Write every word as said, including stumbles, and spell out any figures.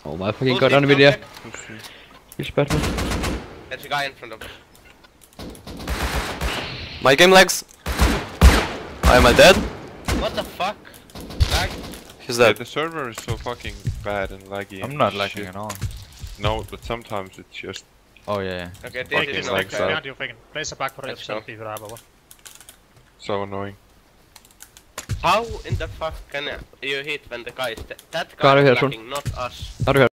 Oh my fucking god, on video. He's bad man. There's a guy in front of us. My game lags. Am I dead? What the fuck? Lag? He's Yeah, dead. the server is so fucking bad and laggy. I'm and not shit. lagging at all. No, but sometimes it's just Oh yeah, yeah. Okay, this Fucking is lag not so. fair. Behind you, Fagan. Place a back for Let's yourself go. if you have one. so annoying. How in the fuck can you hit when the guy is th that Got guy it is here, son. lagging, not us? Out of here.